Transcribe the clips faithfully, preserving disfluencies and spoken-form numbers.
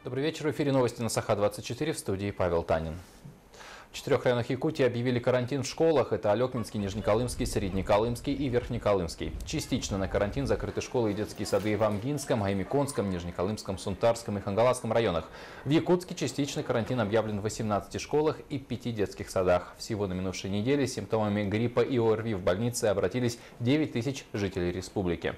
Добрый вечер. В эфире новости на Саха двадцать четыре, в студии Павел Танин. В четырех районах Якутии объявили карантин в школах. Это Алекминский, Нижнеколымский, Среднеколымский и Верхнеколымский. Частично на карантин закрыты школы и детские сады в Амгинском, Аймиконском, Нижнеколымском, Сунтарском и Хангаласском районах. В Якутске частичный карантин объявлен в восемнадцати школах и пяти детских садах. Всего на минувшей неделе с симптомами гриппа и ОРВИ в больнице обратились девять тысяч жителей республики.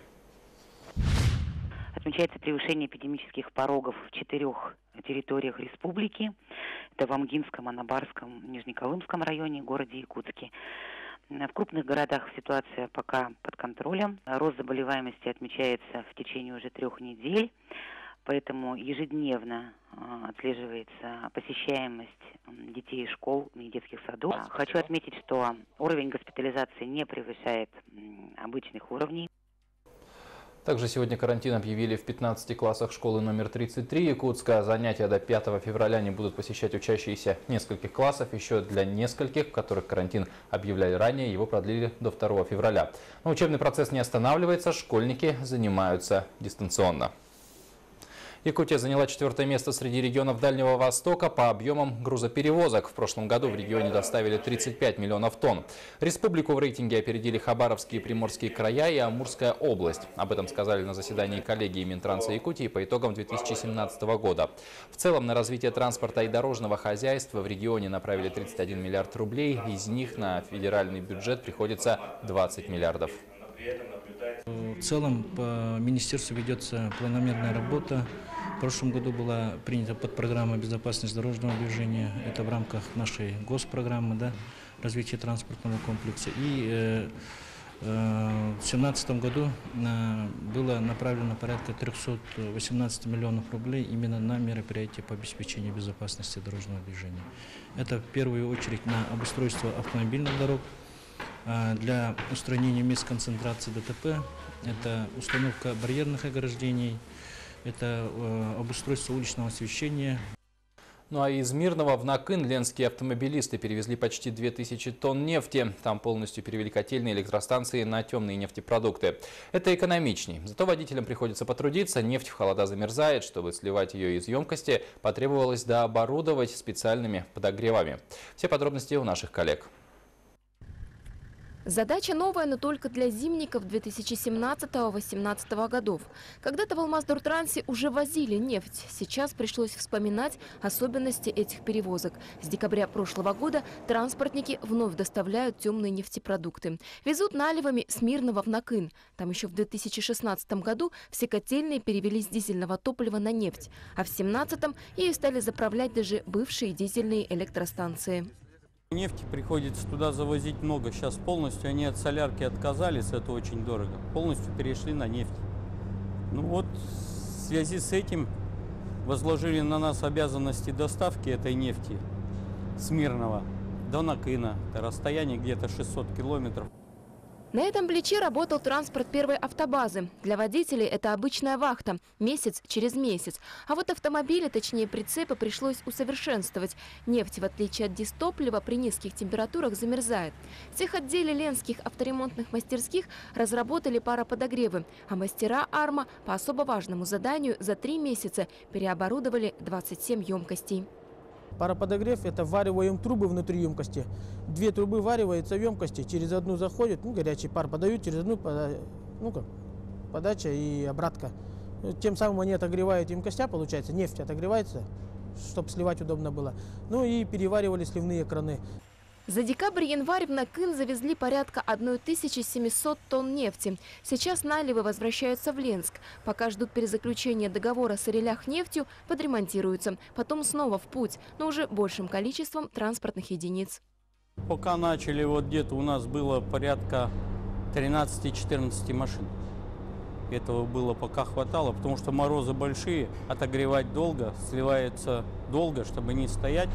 Отмечается превышение эпидемических порогов в четырех территориях республики. Это в Амгинском, Анабарском, Нижнеколымском районе, городе Якутске. В крупных городах ситуация пока под контролем. Рост заболеваемости отмечается в течение уже трех недель. Поэтому ежедневно отслеживается посещаемость детей школ и детских садов. Хочу отметить, что уровень госпитализации не превышает обычных уровней. Также сегодня карантин объявили в пятнадцати классах школы номер тридцать три Якутска. Занятия до пятого февраля не будут посещать учащиеся нескольких классов. Еще для нескольких, в которых карантин объявляли ранее, его продлили до второго февраля. Но учебный процесс не останавливается, школьники занимаются дистанционно. Якутия заняла четвертое место среди регионов Дальнего Востока по объемам грузоперевозок. В прошлом году в регионе доставили тридцать пять миллионов тонн. Республику в рейтинге опередили Хабаровские и Приморские края и Амурская область. Об этом сказали на заседании коллегии Минтранса Якутии по итогам две тысячи семнадцатого года. В целом на развитие транспорта и дорожного хозяйства в регионе направили тридцать один миллиард рублей. Из них на федеральный бюджет приходится двадцать миллиардов. В целом по министерству ведется планомерная работа. В прошлом году была принята подпрограмма «Безопасность дорожного движения». Это в рамках нашей госпрограммы, да, развития транспортного комплекса. И э, э, в две тысячи семнадцатом году э, было направлено порядка трёхсот восемнадцати миллионов рублей именно на мероприятия по обеспечению безопасности дорожного движения. Это в первую очередь на обустройство автомобильных дорог, для устранения мест концентрации ДТП, это установка барьерных ограждений, это обустройство уличного освещения. Ну а из Мирного в Накын ленские автомобилисты перевезли почти две тысячи тонн нефти. Там полностью перевели котельные электростанции на темные нефтепродукты. Это экономичней. Зато водителям приходится потрудиться. Нефть в холода замерзает. Чтобы сливать ее из емкости, потребовалось дооборудовать специальными подогревами. Все подробности у наших коллег. Задача новая, но только для зимников две тысячи семнадцатого — две тысячи восемнадцатого годов. Когда-то в Алмаздортрансе уже возили нефть. Сейчас пришлось вспоминать особенности этих перевозок. С декабря прошлого года транспортники вновь доставляют темные нефтепродукты. Везут наливами с Мирного в Накын. Там еще в две тысячи шестнадцатом году все котельные перевели с дизельного топлива на нефть. А в две тысячи семнадцатом ею стали заправлять даже бывшие дизельные электростанции. Нефти приходится туда завозить много. Сейчас полностью они от солярки отказались, это очень дорого. Полностью перешли на нефть. Ну вот, в связи с этим возложили на нас обязанности доставки этой нефти с Мирного до Накына. Это расстояние где-то шестьсот километров. На этом плече работал транспорт первой автобазы. Для водителей это обычная вахта, месяц через месяц. А вот автомобили, точнее прицепы, пришлось усовершенствовать. Нефть, в отличие от дистоплива, при низких температурах замерзает. В техотделе ленских авторемонтных мастерских разработали пароподогревы. А мастера «Арма» по особо важному заданию за три месяца переоборудовали двадцать семь емкостей. Пароподогрев – это вариваем трубы внутри емкости. Две трубы вариваются в емкости, через одну заходит, ну, горячий пар подают, через одну ну, как, подача и обратка. Тем самым они отогревают емкостя, получается, нефть отогревается, чтобы сливать удобно было. Ну и переваривали сливные краны. За декабрь-январь в Накын завезли порядка тысячи семисот тонн нефти. Сейчас наливы возвращаются в Ленск. Пока ждут перезаключения договора с Орелях нефтью, подремонтируются. Потом снова в путь, но уже большим количеством транспортных единиц. Пока начали, вот где-то у нас было порядка тринадцати-четырнадцати машин. Этого было пока хватало, потому что морозы большие, отогревать долго, сливается долго, чтобы не стоять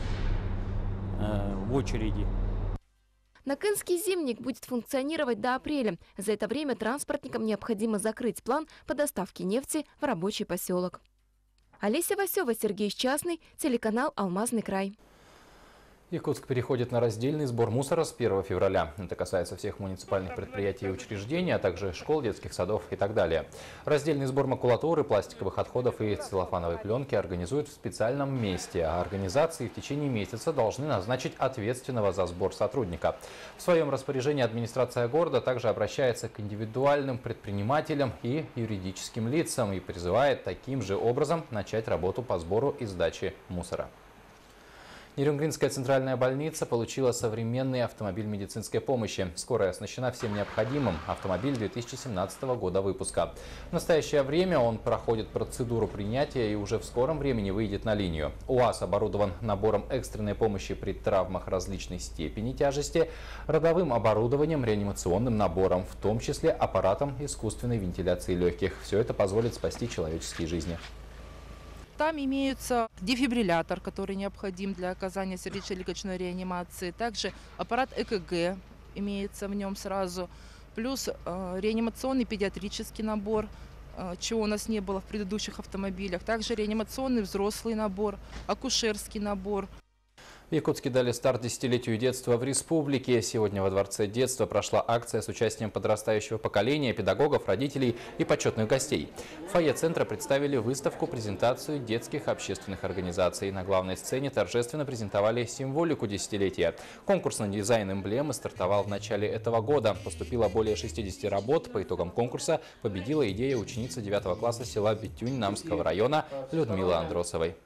э, в очереди. Накынский зимник будет функционировать до апреля. За это время транспортникам необходимо закрыть план по доставке нефти в рабочий поселок. Олеся Васева, Сергей Счастный, телеканал «Алмазный край». Якутск переходит на раздельный сбор мусора с первого февраля. Это касается всех муниципальных предприятий и учреждений, а также школ, детских садов и так далее. Раздельный сбор макулатуры, пластиковых отходов и целлофановой пленки организуют в специальном месте, а организации в течение месяца должны назначить ответственного за сбор сотрудника. В своем распоряжении администрация города также обращается к индивидуальным предпринимателям и юридическим лицам и призывает таким же образом начать работу по сбору и сдаче мусора. Нерюнгринская центральная больница получила современный автомобиль медицинской помощи. Скорая оснащена всем необходимым. Автомобиль две тысячи семнадцатого года выпуска. В настоящее время он проходит процедуру принятия и уже в скором времени выйдет на линию. УАЗ оборудован набором экстренной помощи при травмах различной степени тяжести, родовым оборудованием, реанимационным набором, в том числе аппаратом искусственной вентиляции легких. Все это позволит спасти человеческие жизни. Там имеется дефибриллятор, который необходим для оказания сердечно-легочной реанимации. Также аппарат ЭКГ имеется в нем сразу. Плюс э, реанимационный педиатрический набор, э, чего у нас не было в предыдущих автомобилях. Также реанимационный взрослый набор, акушерский набор. В Якутске дали старт десятилетию детства в республике. Сегодня во Дворце детства прошла акция с участием подрастающего поколения, педагогов, родителей и почетных гостей. В фойе центра представили выставку-презентацию детских общественных организаций. На главной сцене торжественно презентовали символику десятилетия. Конкурс на дизайн эмблемы стартовал в начале этого года. Поступило более шестидесяти работ. По итогам конкурса победила идея ученицы девятого класса села Битюнь Намского района Людмилы Андросовой.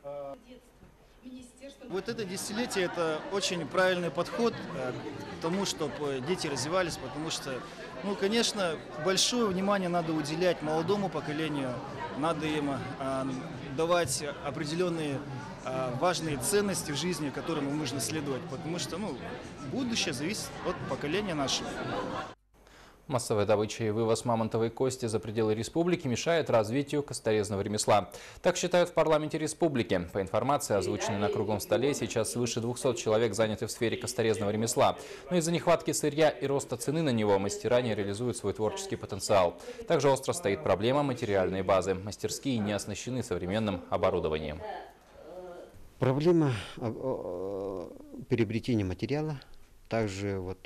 Вот это десятилетие – это очень правильный подход к тому, чтобы дети развивались, потому что, ну, конечно, большое внимание надо уделять молодому поколению, надо им а, давать определенные а, важные ценности в жизни, которым им нужно следовать, потому что, ну, будущее зависит от поколения нашего. Массовая добыча и вывоз мамонтовой кости за пределы республики мешает развитию косторезного ремесла. Так считают в парламенте республики. По информации, озвученной на круглом столе, сейчас свыше двухсот человек заняты в сфере косторезного ремесла. Но из-за нехватки сырья и роста цены на него мастера не реализуют свой творческий потенциал. Также остро стоит проблема материальной базы. Мастерские не оснащены современным оборудованием. Проблема приобретения материала, также вот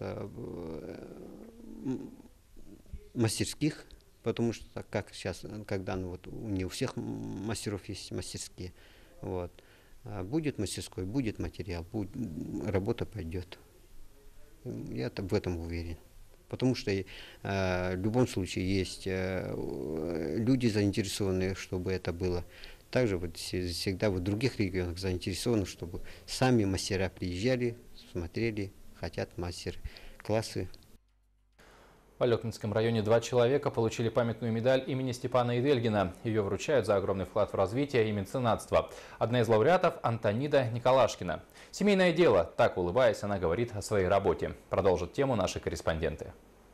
мастерских, потому что как сейчас, когда ну, вот, не у всех мастеров есть мастерские, вот, будет мастерской, будет материал, будет, работа пойдет. Я в этом уверен. Потому что э, в любом случае есть э, люди заинтересованные, чтобы это было. Также вот всегда в других регионах заинтересованы, чтобы сами мастера приезжали, смотрели, хотят мастер-классы. В Алекминском районе два человека получили памятную медаль имени Степана Идельгина. Ее вручают за огромный вклад в развитие и меценатство. Одна из лауреатов – Антонида Николашкина. Семейное дело, так улыбаясь, она говорит о своей работе. Продолжат тему наши корреспонденты.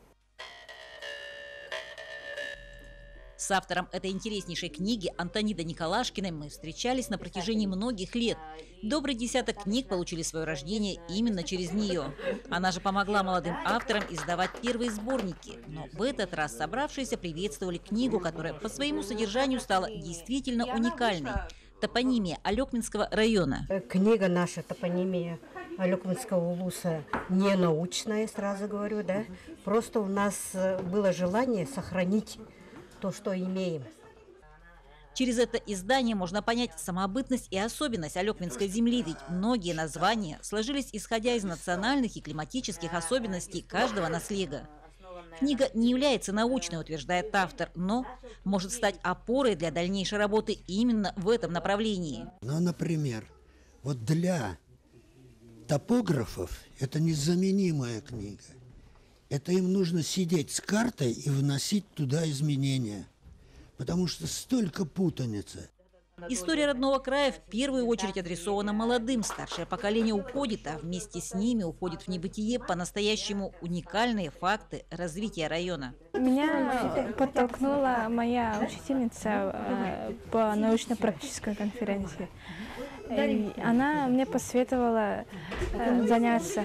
С автором этой интереснейшей книги Антонидой Николашкиной мы встречались на протяжении многих лет. Добрый десяток книг получили свое рождение именно через нее. Она же помогла молодым авторам издавать первые сборники. Но в этот раз собравшиеся приветствовали книгу, которая по своему содержанию стала действительно уникальной. Топонимия Алекминского района. Книга наша «Топонимия Алекминского улуса» не научная, сразу говорю, да. Просто у нас было желание сохранить то, что имеем. Через это издание можно понять самобытность и особенность Алекминской земли, ведь многие названия сложились исходя из национальных и климатических особенностей каждого наследия. Книга не является научной, утверждает автор, но может стать опорой для дальнейшей работы именно в этом направлении. Ну, например, вот для топографов это незаменимая книга. Это им нужно сидеть с картой и вносить туда изменения, потому что столько путаницы. История родного края в первую очередь адресована молодым. Старшее поколение уходит, а вместе с ними уходит в небытие по-настоящему уникальные факты развития района. Меня подтолкнула моя учительница по научно-практической конференции. И она мне посоветовала заняться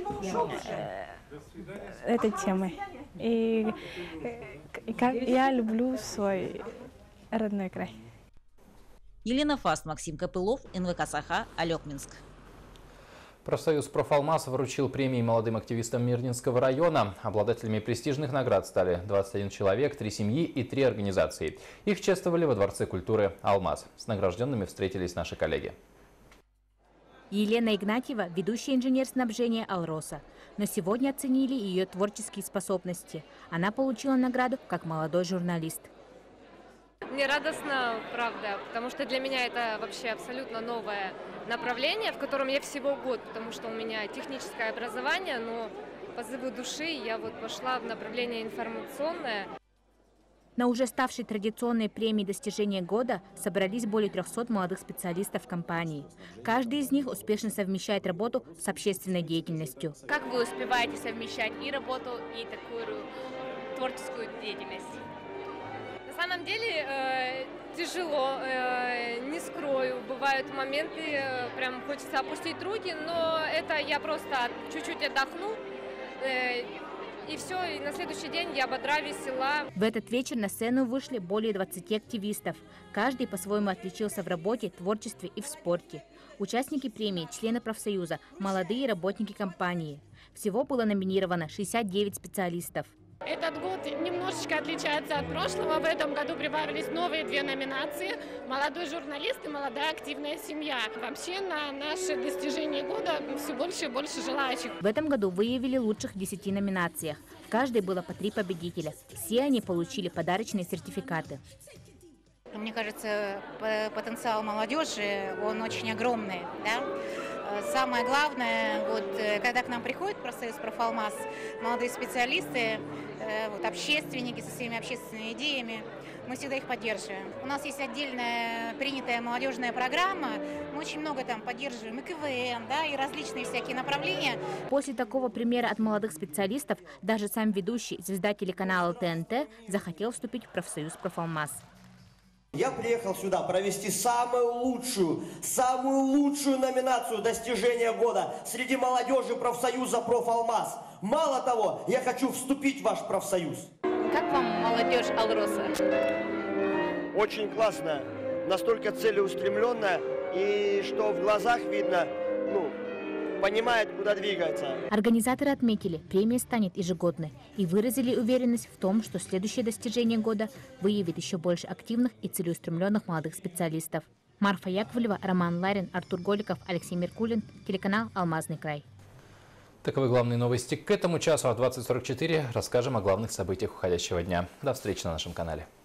этой темой. И как я люблю свой родной край. Елена Фаст, Максим Копылов, эн вэ ка Саха, Алекминск. Профсоюз «Профалмаз» вручил премии молодым активистам Мирнинского района. Обладателями престижных наград стали двадцать один человек, три семьи и три организации. Их чествовали во Дворце культуры «Алмаз». С награжденными встретились наши коллеги. Елена Игнатьева – ведущая инженер снабжения «Алроса». Но сегодня оценили ее творческие способности. Она получила награду как молодой журналист. Мне радостно, правда, потому что для меня это вообще абсолютно новое направление, в котором я всего год, потому что у меня техническое образование, но по зову души я вот пошла в направление информационное. На уже ставшей традиционной премии достижения года собрались более трёхсот молодых специалистов компании. Каждый из них успешно совмещает работу с общественной деятельностью. Как вы успеваете совмещать и работу, и такую творческую деятельность? На самом деле э, тяжело, э, не скрою. Бывают моменты, э, прям хочется опустить руки, но это я просто чуть-чуть отдохну. Э, И все, и на следующий день я бодра, весела. В этот вечер на сцену вышли более двадцати активистов. Каждый по-своему отличился в работе, творчестве и в спорте. Участники премии – члены профсоюза, молодые работники компании. Всего было номинировано шестьдесят девять специалистов. Этот год немножечко отличается от прошлого. В этом году прибавились новые две номинации – молодой журналист и молодая активная семья. Вообще на наше достижение года все больше и больше желающих. В этом году выявили лучших в десяти номинациях. В каждой было по три победителя. Все они получили подарочные сертификаты. Мне кажется, потенциал молодежи, он очень огромный. Да? Самое главное, вот, когда к нам приходит профсоюз «Профалмаз», молодые специалисты, вот, общественники со своими общественными идеями, мы всегда их поддерживаем. У нас есть отдельная принятая молодежная программа, мы очень много там поддерживаем и ка вэ эн, да, и различные всякие направления. После такого примера от молодых специалистов даже сам ведущий, звезда телеканала тэ эн тэ, захотел вступить в профсоюз «Профалмаз». Я приехал сюда провести самую лучшую, самую лучшую номинацию достижения года среди молодежи профсоюза «Профалмаз». Мало того, я хочу вступить в ваш профсоюз. Как вам молодежь «Алроса»? Очень классно, настолько целеустремленная, и что в глазах видно, ну, понимает, куда двигаться. Организаторы отметили, премия станет ежегодной и выразили уверенность в том, что следующее достижение года выявит еще больше активных и целеустремленных молодых специалистов. Марфа Яковлева, Роман Ларин, Артур Голиков, Алексей Меркулин, телеканал «Алмазный край». Таковы главные новости к этому часу. А в двадцать сорок четыре расскажем о главных событиях уходящего дня. До встречи на нашем канале.